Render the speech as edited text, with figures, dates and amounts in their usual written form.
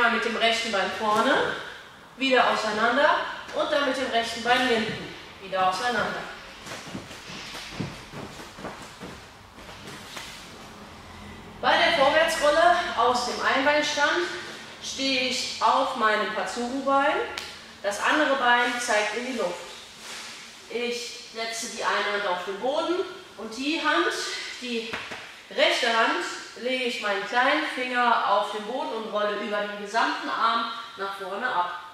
einmal mit dem rechten Bein vorne, wieder auseinander und dann mit dem rechten Bein hinten, wieder auseinander. Bei der Vorwärtsrolle aus dem Einbeinstand stehe ich auf meinem Patsuru-Bein, das andere Bein zeigt in die Luft. Ich setze die eine Hand auf den Boden und die rechte Hand, lege ich meinen kleinen Finger auf den Boden und rolle über den gesamten Arm nach vorne ab.